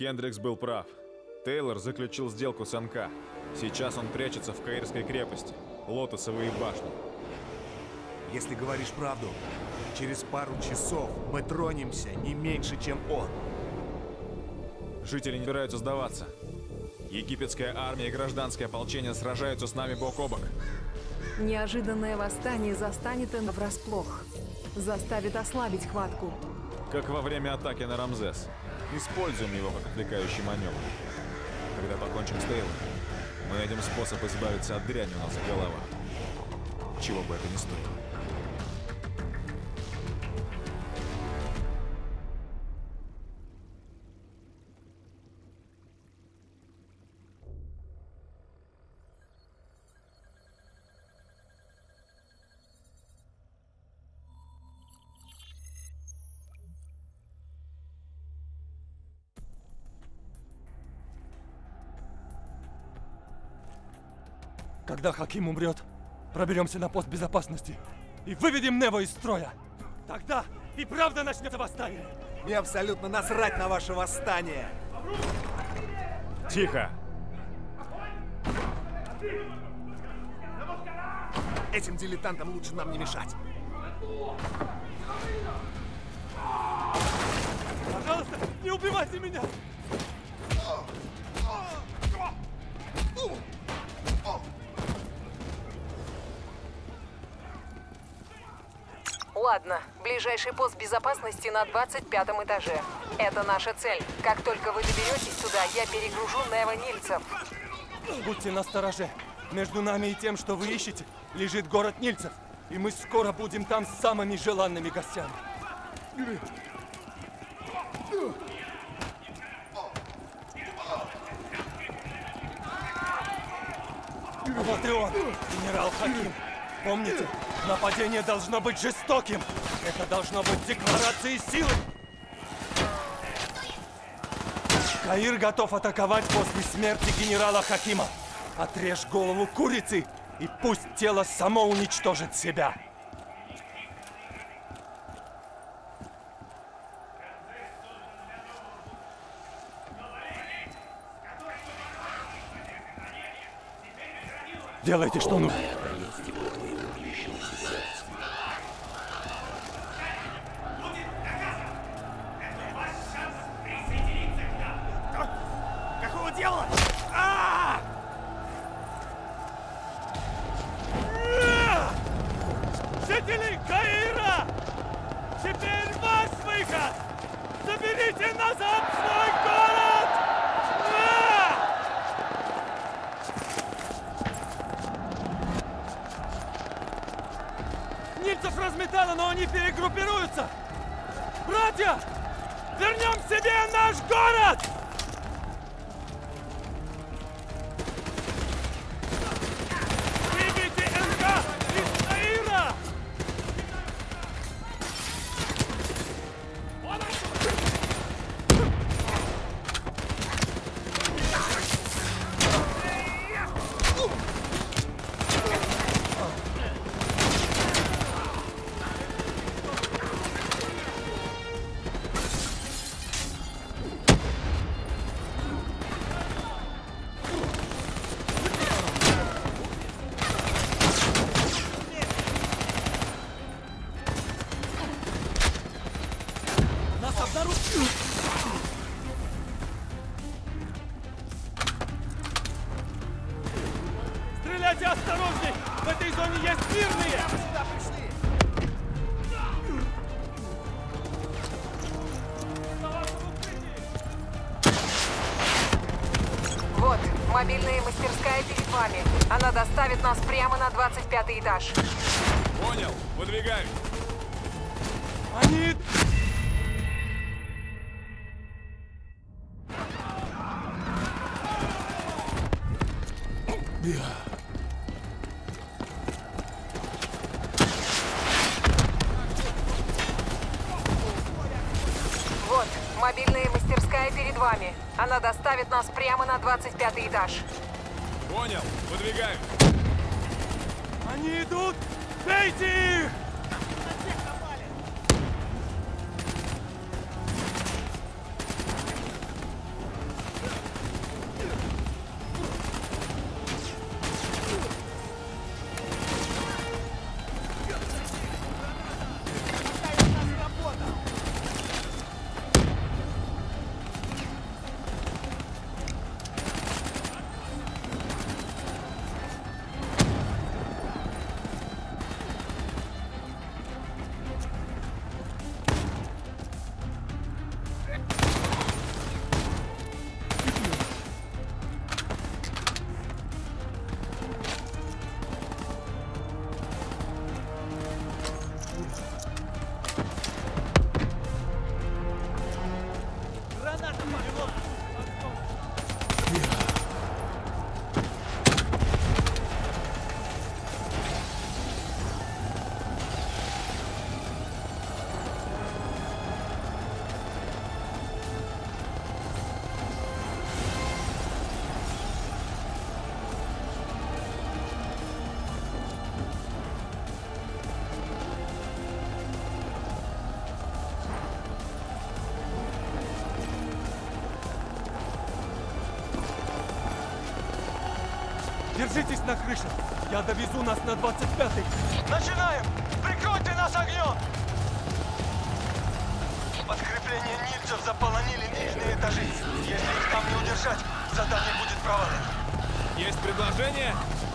Хендрикс был прав. Тейлор заключил сделку с НК. Сейчас он прячется в Каирской крепости, Лотосовые башни. Если говоришь правду, через пару часов мы тронемся не меньше, чем он. Жители не собираются сдаваться. Египетская армия и гражданское ополчение сражаются с нами бок о бок. Неожиданное восстание застанет Энна врасплох. Заставит ослабить хватку. Как во время атаки на Рамзес. Используем его как отвлекающий маневр. Когда покончим с Тейлором, мы найдем способ избавиться от дряни у нас в головах. Чего бы это ни стоило. Когда Хаким умрет, проберемся на пост безопасности и выведем Нево из строя. Тогда и правда начнется восстание. Мне абсолютно насрать на ваше восстание. Тихо! Этим дилетантам лучше нам не мешать. Пожалуйста, не убивайте меня! Ладно, ближайший пост безопасности на 25-м этаже. Это наша цель. Как только вы доберетесь сюда, я перегружу Нево Нильцев. Будьте настороже. Между нами и тем, что вы ищете, лежит город Нильцев. И мы скоро будем там с самыми желанными гостями. Вот и он, генерал Хаким. Помните, нападение должно быть жестоким. Это должно быть декларацией силы. Каир готов атаковать после смерти генерала Хакима. Отрежь голову курицы, и пусть тело само уничтожит себя. Делайте, что нужно. Какого дела? Жители Каира! Теперь ваш выход! Заберите назад свой город! Нильцев разметало, но они перегруппируются! Братья! Вернем себе наш город! Выбейте НК из Каира! Стреляйте осторожней! В этой зоне есть мирные! Сюда пришли! Вот, мобильная мастерская перед вами. Она доставит нас прямо на 25-й этаж. Понял, выдвигаюсь. Они... Вот, мобильная мастерская перед вами. Она доставит нас прямо на 25-й этаж. Понял, выдвигаюсь. Они идут! Бейте их! Держитесь на крыше. Я довезу нас на 25-й. Начинаем! Прикройте нас огнем! Подкрепление нильцев заполонили нижние этажи. Если их там не удержать, задание будет провалено. Есть предложение?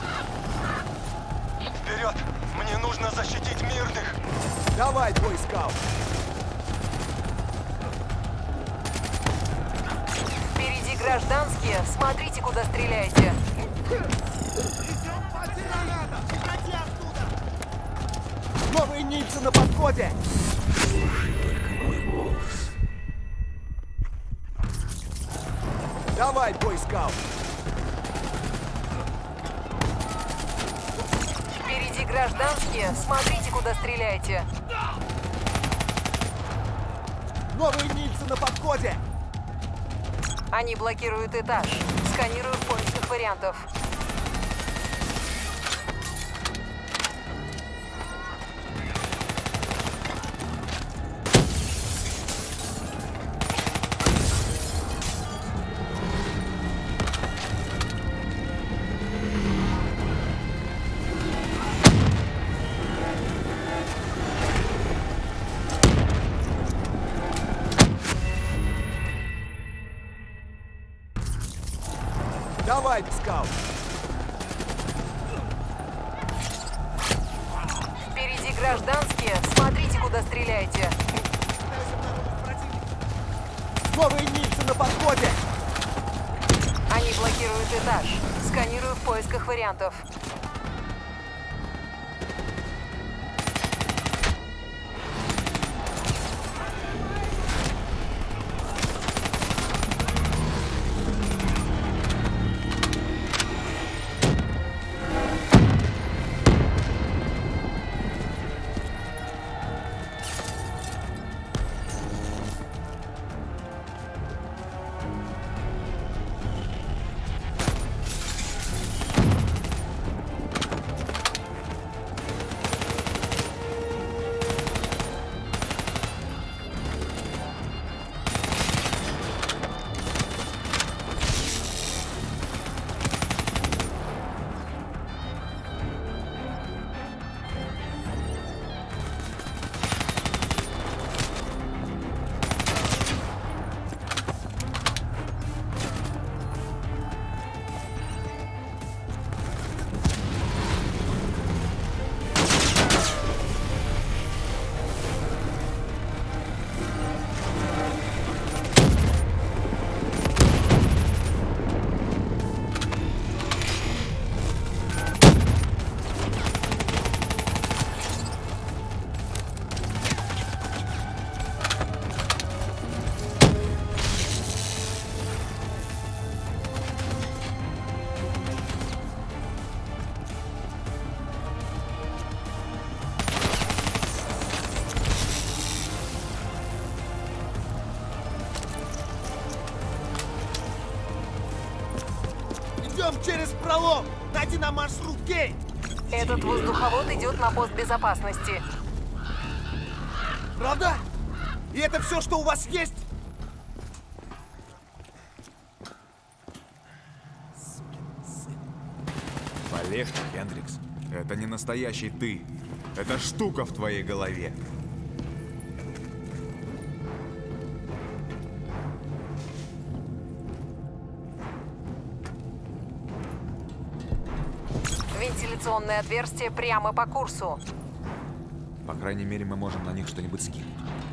Вперед! Мне нужно защитить мирных! Давай, бойскаут! Впереди гражданские. Смотрите, куда стреляете. Новые нильцы на подходе! Давай, бойскаут! Впереди гражданские. Смотрите, куда стреляете. Новые нильцы на подходе! Они блокируют этаж. Сканирую в поисках вариантов. Давай, скаут! Впереди гражданские. Смотрите, куда стреляете. Новые нильцы на подходе! Они блокируют этаж. Сканирую в поисках вариантов. Идем через пролом! Дайте нам маршрут, Кейт! Этот воздуховод идет на пост безопасности. Правда? И это все, что у вас есть? Полегче, Хендрикс. Это не настоящий ты. Это штука в твоей голове. Вентиляционное отверстие прямо по курсу. По крайней мере, мы можем на них что-нибудь скинуть.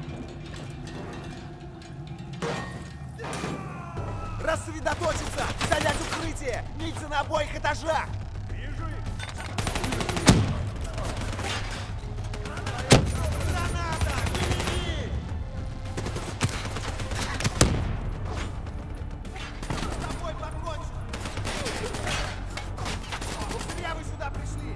Рассредоточиться! Занять укрытие! Нильцы на обоих этажах! Граната! Впереди! С тобой покончу! Зря вы сюда пришли!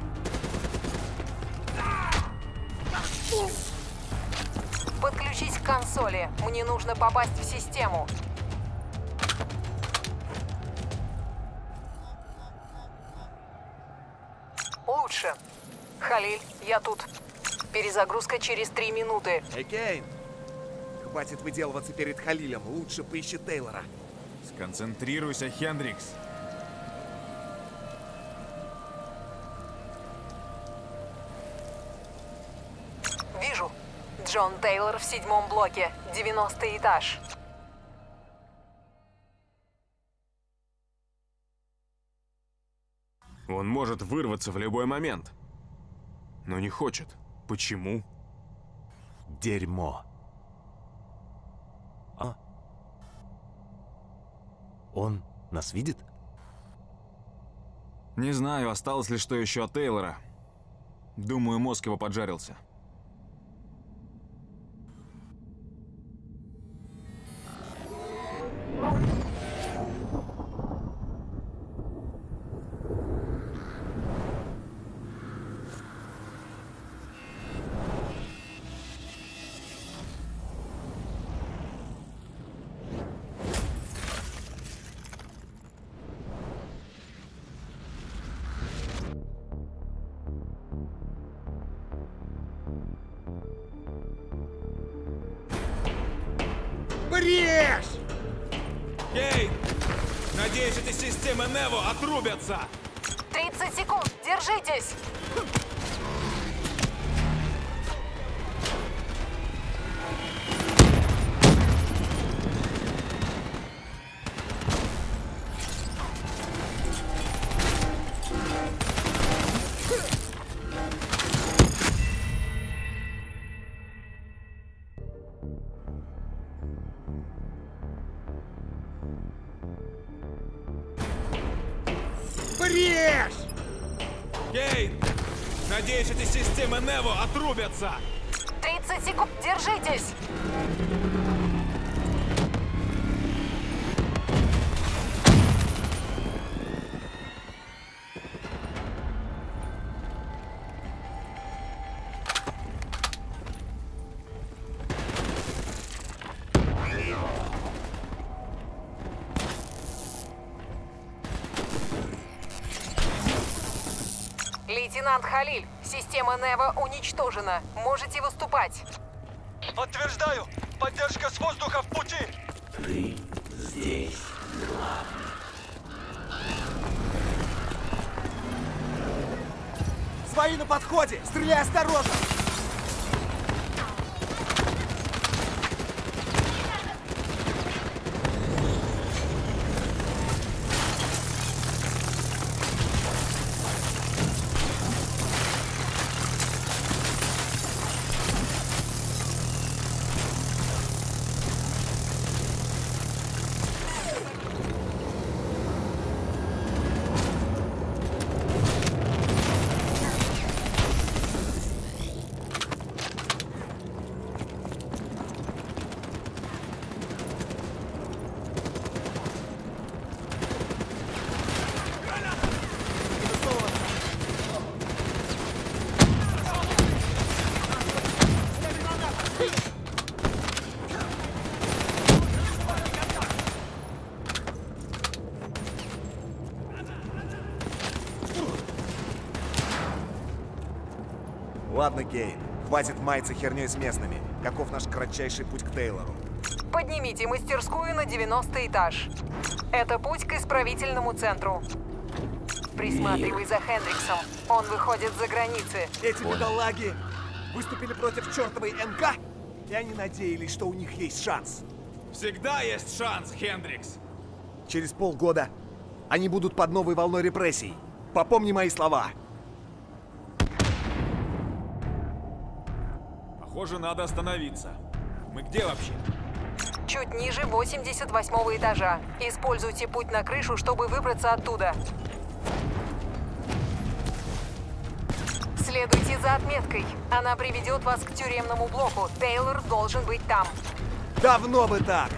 Подключись к консоли. Мне нужно попасть в систему. Лучше. Халиль, я тут. Перезагрузка через 3 минуты. Эй, Кейн! Хватит выделываться перед Халилем. Лучше поищи Тейлора. Сконцентрируйся, Хендрикс. Джон Тейлор в 7-м блоке, 90-й этаж. Он может вырваться в любой момент. Но не хочет. Почему? Дерьмо. А? Он нас видит? Не знаю, осталось ли что еще от Тейлора. Думаю, мозг его поджарился. Брешь! Кейн! Надеюсь, эти системы Нево отрубятся! 30 секунд, держитесь! Брешь! Кейн! Надеюсь, эти системы Нево отрубятся! 30 секунд, держитесь! Лейтенант Халиль, система Нево уничтожена. Можете выступать. Подтверждаю! Поддержка с воздуха в пути! Свои на подходе! Стреляй осторожно! Ладно, Кейн, хватит маяться херней с местными. Каков наш кратчайший путь к Тейлору? Поднимите мастерскую на 90-й этаж. Это путь к исправительному центру. Присматривай за Хендриксом. Он выходит за границы. Эти бедолаги выступили против чертовой НК, и они надеялись, что у них есть шанс. Всегда есть шанс, Хендрикс! Через полгода они будут под новой волной репрессий. Попомни мои слова. Похоже, надо остановиться. Мы где вообще? Чуть ниже 88-го этажа. Используйте путь на крышу, чтобы выбраться оттуда. Следуйте за отметкой. Она приведет вас к тюремному блоку. Тейлор должен быть там. Давно бы так!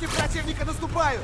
Части противника наступают!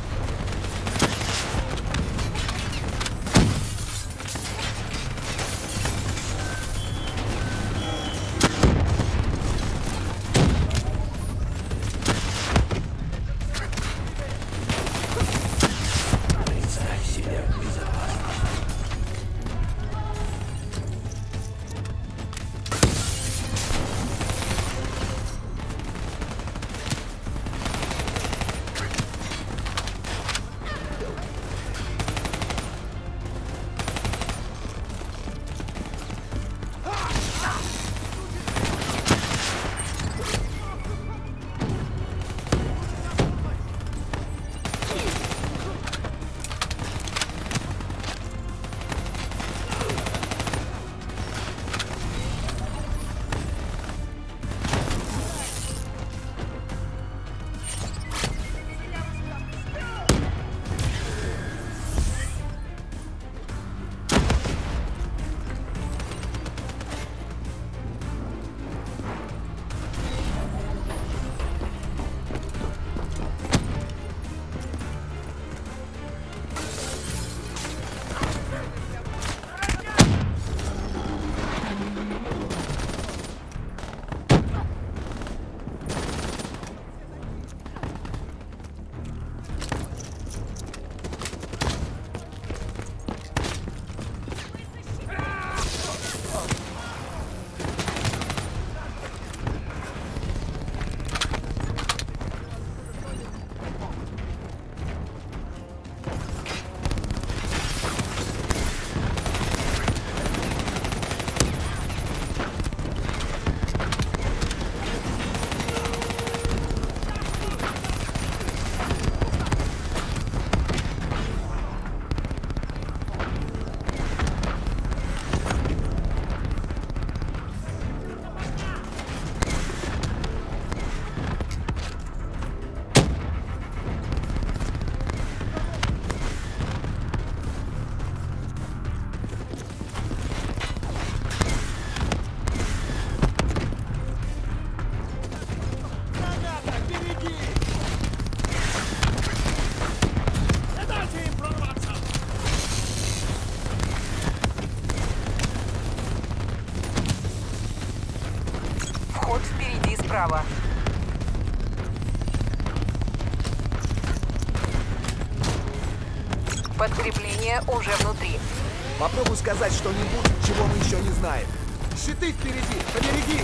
Вход впереди справа. Подкрепление уже внутри. Попробуй сказать что-нибудь, чего мы еще не знаем. Щиты впереди! Поберегись!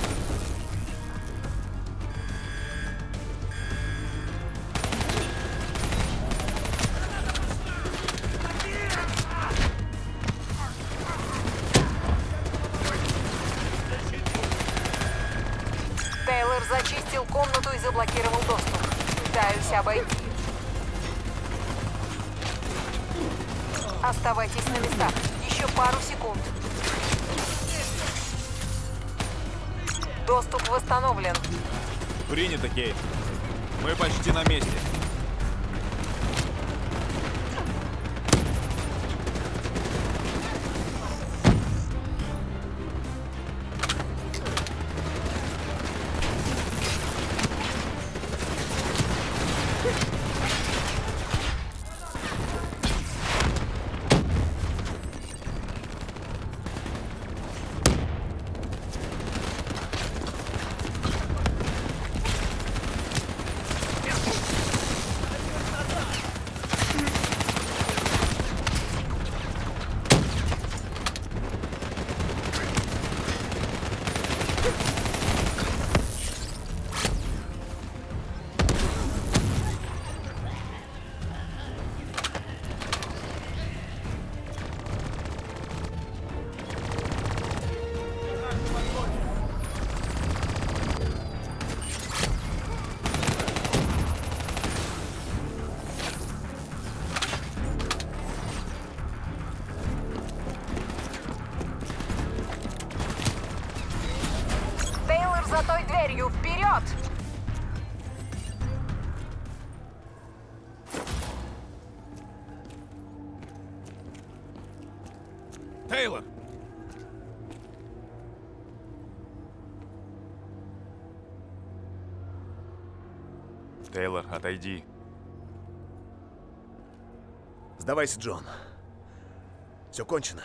Тейлор зачистил комнату и заблокировал доступ. Пытаюсь обойти. Оставайтесь на местах. Еще пару секунд. Доступ восстановлен. Принято, Кейт. Мы почти на месте. За той дверью! Вперед! Тейлор! Тейлор, отойди. Сдавайся, Джон. Все кончено.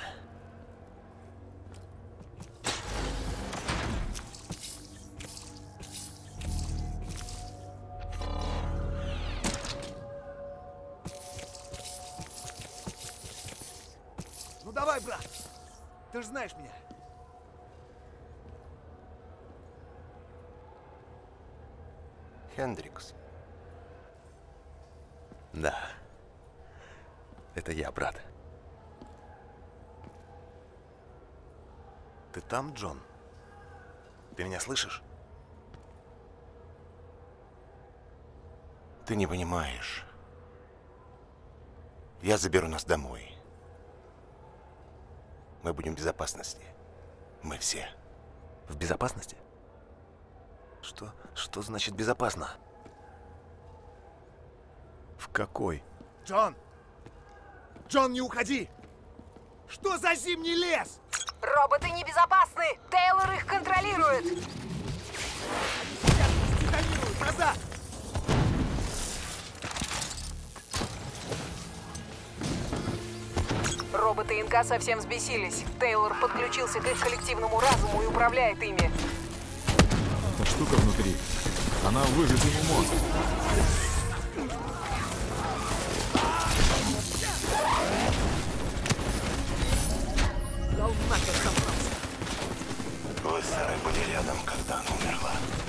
Ну давай, брат. Ты же знаешь меня. Хендрикс. Да. Это я, брат. Ты там, Джон? Ты меня слышишь? Ты не понимаешь. Я заберу нас домой. Мы будем в безопасности. Мы все. В безопасности? Что значит безопасно? В какой? Джон! Джон, не уходи! Что за зимний лес? Роботы небезопасны! Тейлор их контролирует! Сейчас детонируют назад! Роботы НК совсем взбесились. Тейлор подключился к их коллективному разуму и управляет ими. Эта штука внутри. Она выжжет ему мозг. Вы с Сарой были рядом, когда она умерла.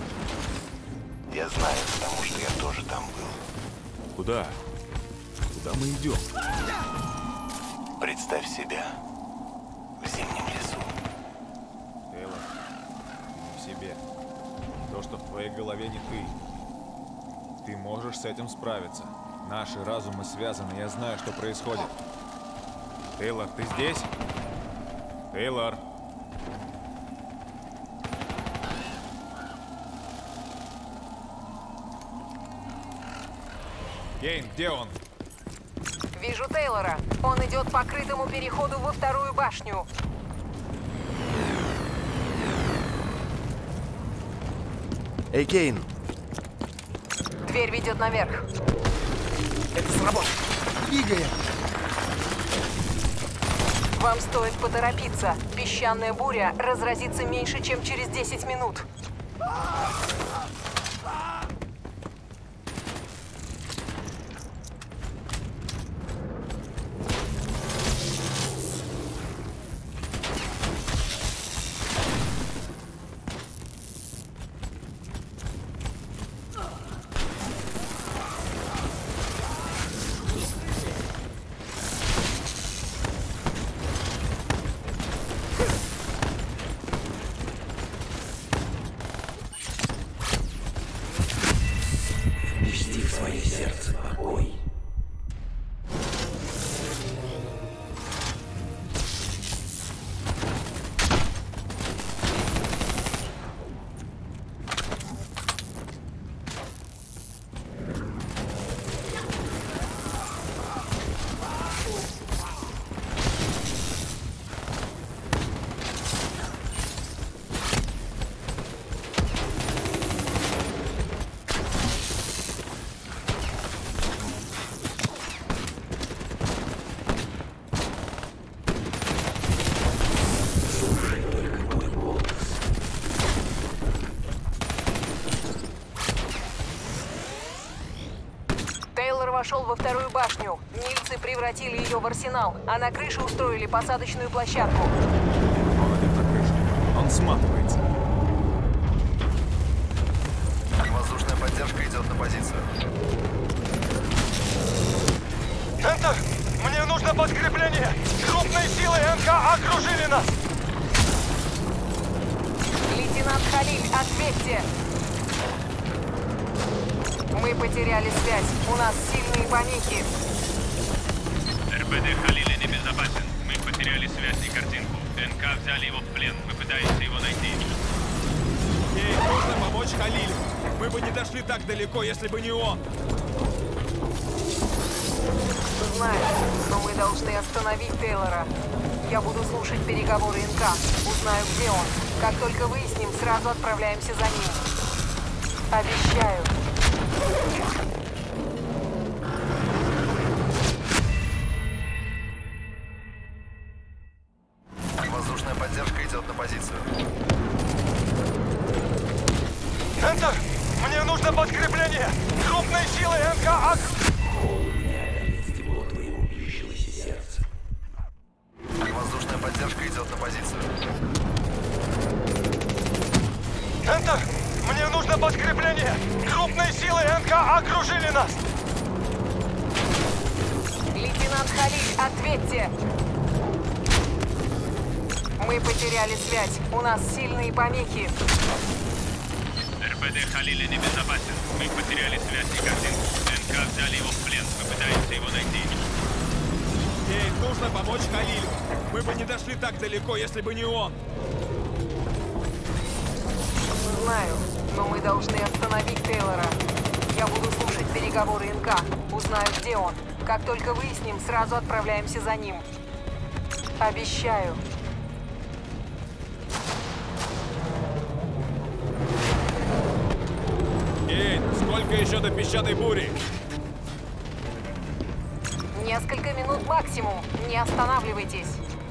Я знаю, потому что я тоже там был. Куда? Куда мы идем? Представь себя в зимнем лесу. Тейлор, не в себе. То, что в твоей голове, не ты. Ты можешь с этим справиться. Наши разумы связаны, я знаю, что происходит. Тейлор, ты здесь? Тейлор. Кейн, где он? Вижу Тейлора. Он идет по крытому переходу во вторую башню. Эй, Кейн! Дверь ведет наверх. Это сработало! Двигаем! Вам стоит поторопиться. Песчаная буря разразится меньше, чем через 10 минут. Впусти в свое сердце покой. Тейлор вошел во вторую башню. Нильцы превратили ее в арсенал, а на крыше устроили посадочную площадку. Он идет на крышу. Он сматывается. Воздушная поддержка идет на позицию. Энтер! Мне нужно подкрепление! Крупные силы НК окружили нас! Лейтенант Халиль, ответьте! Мы потеряли связь. У нас сильные помехи. РБД Халиля небезопасен. Мы потеряли связь и картинку. НК взяли его в плен. Мы пытаемся его найти. Ей, нужно помочь Халилю. Мы бы не дошли так далеко, если бы не он. Знаю, но мы должны остановить Тейлора. Я буду слушать переговоры НК. Узнаю, где он. Как только выясним, сразу отправляемся за ним. Обещаю. Мне нужно подкрепление! Крупной силы НК! Воздушная поддержка идет на позицию. Энтер! Мне нужно подкрепление! Крупные силы НК окружили нас! Лейтенант Халиль, ответьте! Мы потеряли связь. У нас сильные помехи. РПД Халиля небезопасен. Мы потеряли связь и картинку. НК взяли его в плен. Мы пытаемся его найти. Ей, нужно помочь Халилю. Мы бы не дошли так далеко, если бы не он. Знаю, но мы должны остановить Тейлора. Я буду слушать переговоры НК. Узнаю, где он. Как только выясним, сразу отправляемся за ним. Обещаю. Кейн, сколько еще до песчаной бури? Несколько минут максимум. Не останавливайтесь.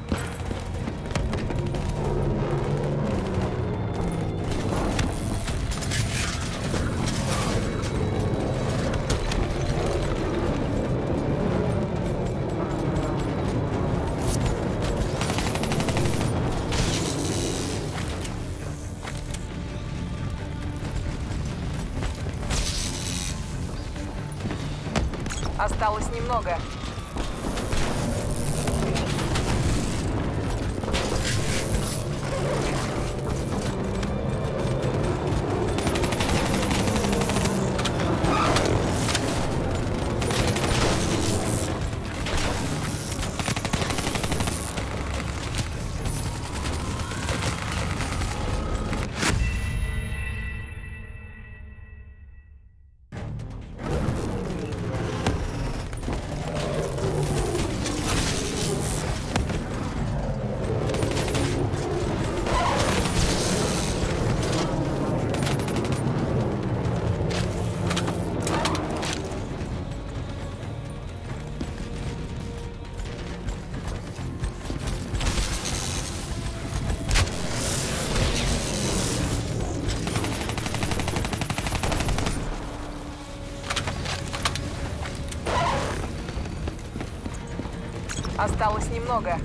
Осталось немного. Осталось немного.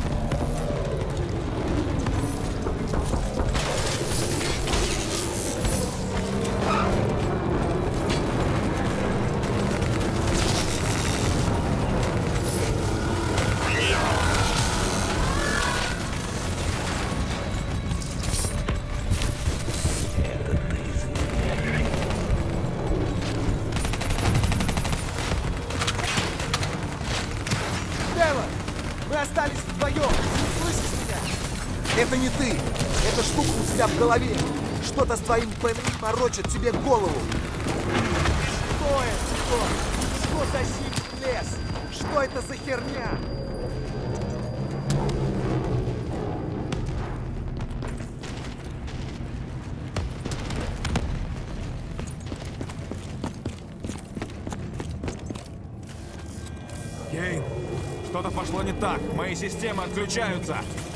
Это не ты! Эта штука у тебя в голове! Что-то с твоим ПНИ морочит тебе голову! Что это? Что за синий лес? Что это за херня? Кейн, что-то пошло не так. Мои системы отключаются.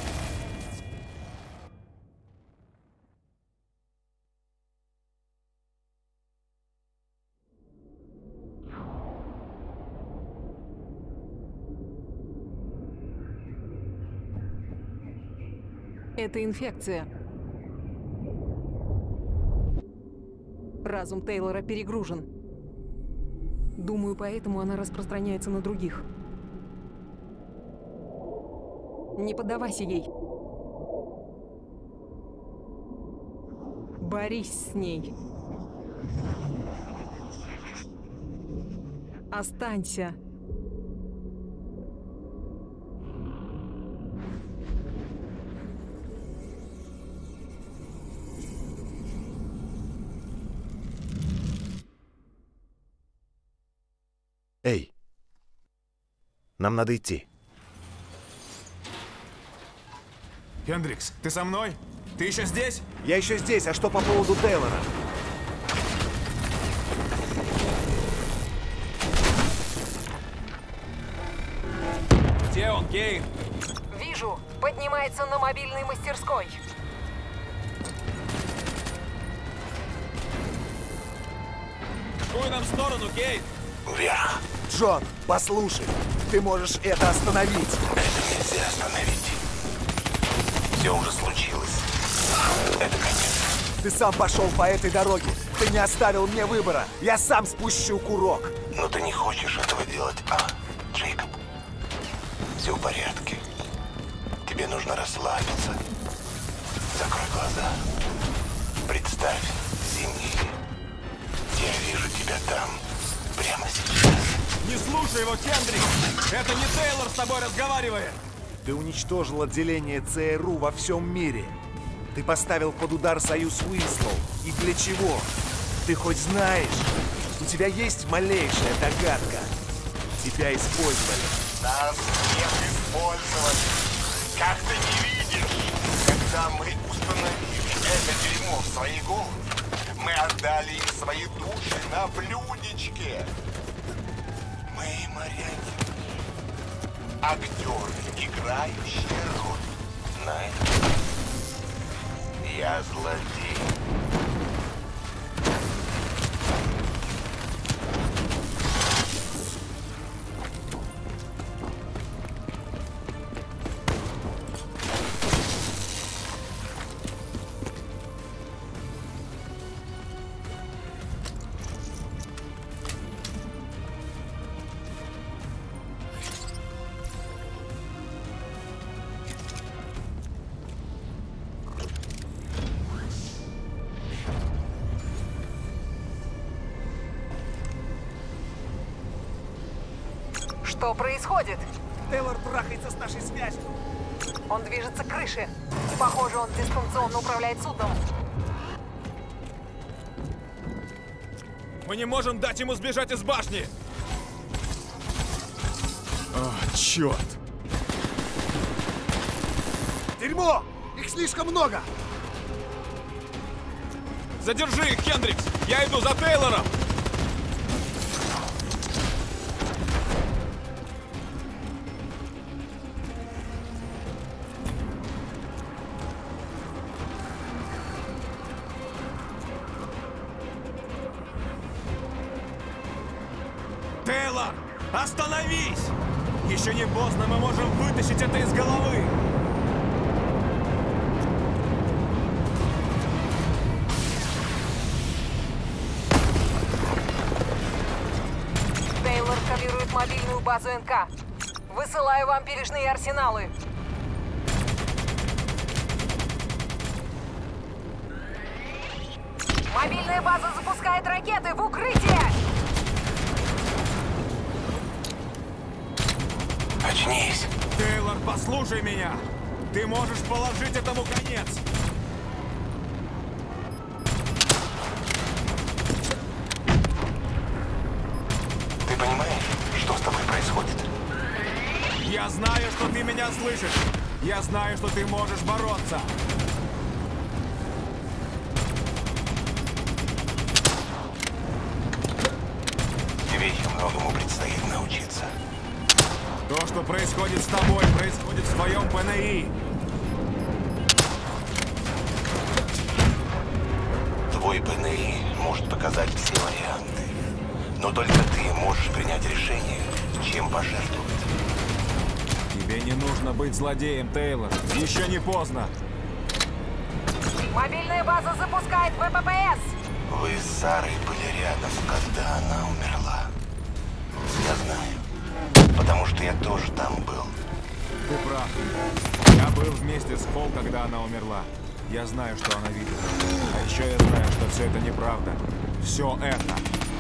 Это инфекция. Разум Тейлора перегружен. Думаю, поэтому она распространяется на других. Не поддавайся ей. Борись с ней. Останься. Эй, нам надо идти. Хендрикс, ты со мной? Ты еще здесь? Я еще здесь, а что по поводу Тейлора? Где он, Кейн? Вижу. Поднимается на мобильной мастерской. Какую нам сторону, Кейт? Вверх. Джон, послушай, ты можешь это остановить. Это нельзя остановить. Все уже случилось. Это конец. Ты сам пошел по этой дороге. Ты не оставил мне выбора. Я сам спущу курок. Но ты не хочешь этого делать, Джейкоб? Все в порядке. Тебе нужно расслабиться. Закрой глаза. Представь зимний. Я вижу тебя там. Прямо сейчас. Не слушай его, Кендрик! Это не Тейлор с тобой разговаривает! Ты уничтожил отделение ЦРУ во всем мире. Ты поставил под удар союз Уинслоу. И для чего? Ты хоть знаешь? У тебя есть малейшая догадка? Тебя использовали. Нас всех использовали. Как ты не видишь? Когда мы установили это дерьмо в свои головы, мы отдали им свои души на блюдечке. Мы марионетки. Актеры, играющие роль. На это я злодей. Что происходит? Тейлор трахается с нашей связью. Он движется к крыше. Похоже, он дистанционно управляет судном. Мы не можем дать ему сбежать из башни! О, черт! Дерьмо! Их слишком много! Задержи их, Хендрикс! Я иду за Тейлором! Тейлор! Остановись! Еще не поздно, мы можем вытащить это из головы! Тейлор копирует мобильную базу НК. Высылаю вам пережные арсеналы. Мобильная база запускает ракеты в укрытие! Очнись. Тейлор, послушай меня! Ты можешь положить этому конец! Ты понимаешь, что с тобой происходит? Я знаю, что ты меня слышишь! Я знаю, что ты можешь бороться! Тебе еще многому предстоит научиться. То, что происходит с тобой, происходит в твоем ПНИ! Твой ПНИ может показать все варианты. Но только ты можешь принять решение, чем пожертвовать. Тебе не нужно быть злодеем, Тейлор. Еще не поздно. Мобильная база запускает ВППС! Вы с Сарой были рядом, когда она умерла. Я знаю. Потому что я тоже там был. Ты прав. Я был вместе с Пол, когда она умерла. Я знаю, что она видела. А еще я знаю, что все это неправда. Все это.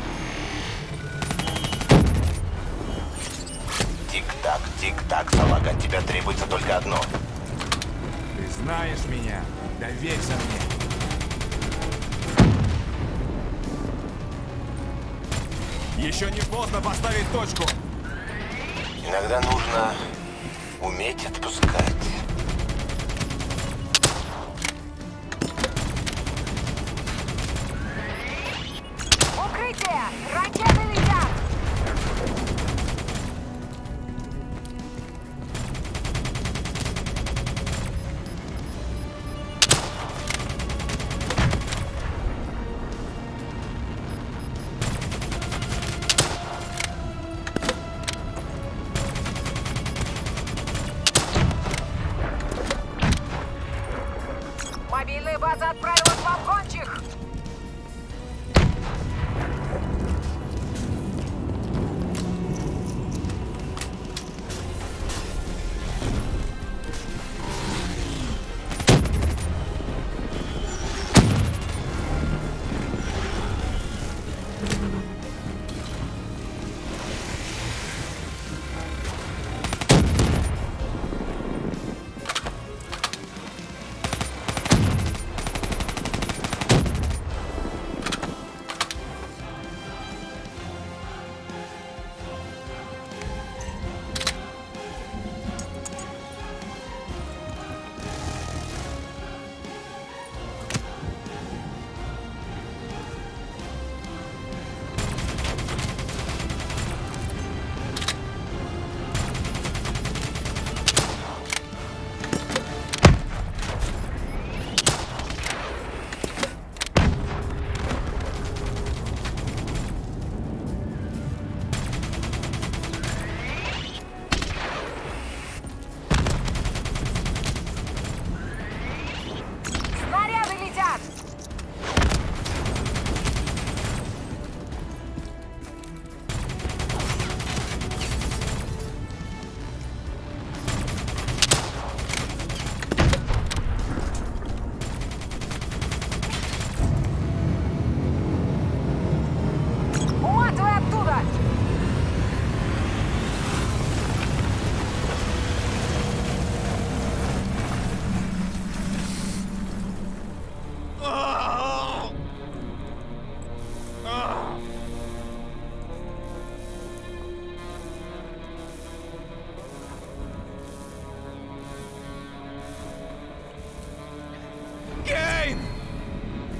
Тик-так, тик-так, салага, от тебя требуется только одно. Ты знаешь меня. Доверься мне. Еще не поздно поставить точку. Иногда нужно уметь отпускать. Укрытие! Ракеты летят!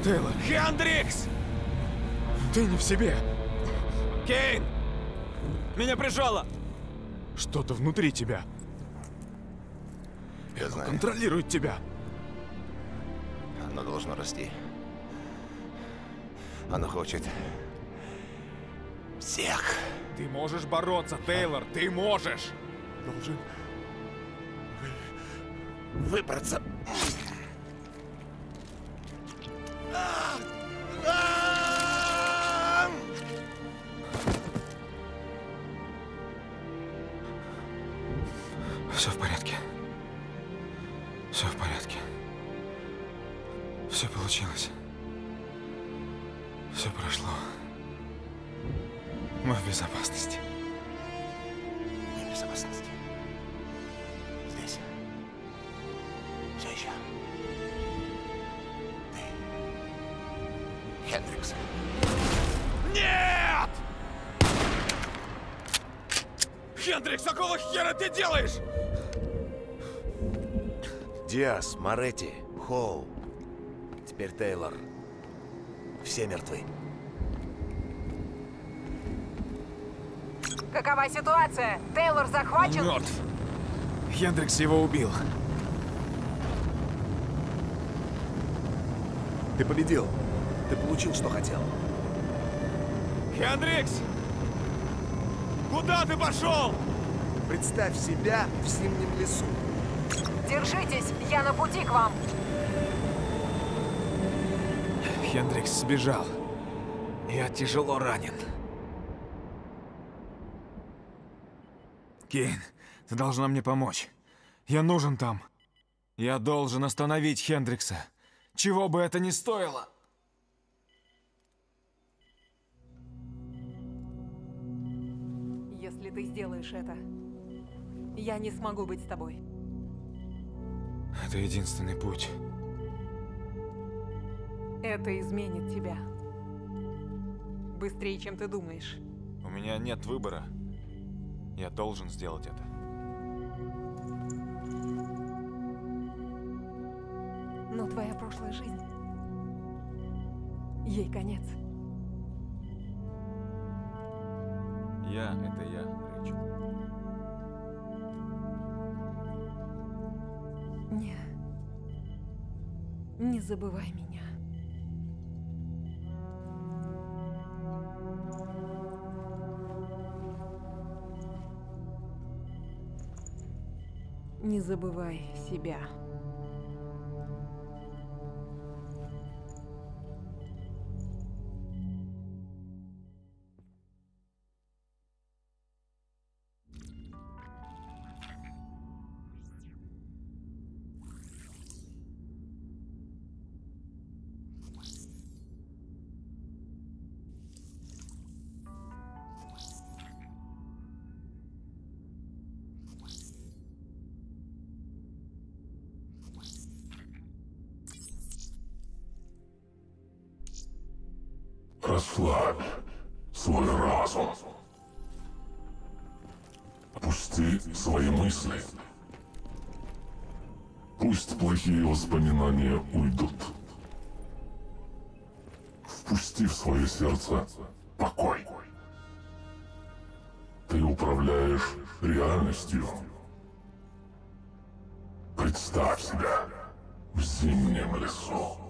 Тейлор, Хендрикс! ты не в себе. Кейн! Меня прижало! Что-то внутри тебя Я знаю, контролирует тебя. оно должно расти. Оно хочет всех. Ты можешь бороться, Тейлор, ты можешь. Должен выбраться. Все в порядке. Все в порядке. Все получилось. Все прошло. Мы в безопасности. Мы в безопасности. Здесь. Все еще. Ты. Хендрикс. Нет! Хендрикс, какого хера ты делаешь? Диас, Моретти, Холл. Теперь Тейлор. Все мертвы. Какова ситуация? Тейлор захвачен? Мертв. Хендрикс его убил. Ты победил. Ты получил, что хотел. Хендрикс! Куда ты пошел? Представь себя в зимнем лесу. Держитесь, я на пути к вам. Хендрикс сбежал. Я тяжело ранен. Кейн, ты должна мне помочь. Я нужен там. Я должен остановить Хендрикса. Чего бы это ни стоило. Если ты сделаешь это, я не смогу быть с тобой. Это единственный путь. Это изменит тебя. Быстрее, чем ты думаешь. У меня нет выбора. Я должен сделать это. Но твоя прошлая жизнь... Ей конец. Я — это я, Рэйчел. Не забывай меня. Не забывай себя. Расслабь свой разум. Опусти свои мысли. Пусть плохие воспоминания уйдут. Впусти в свое сердце покой. Ты управляешь реальностью. Представь себя в зимнем лесу.